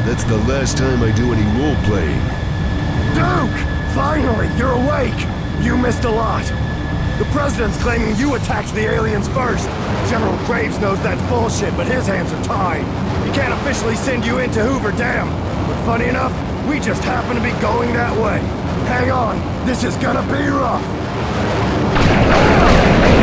That's the last time I do any role-playing. Duke! Finally, you're awake! You missed a lot. The President's claiming you attacked the aliens first. General Graves knows that's bullshit, but his hands are tied. He can't officially send you into Hoover Dam. But funny enough, we just happen to be going that way. Hang on, this is gonna be rough.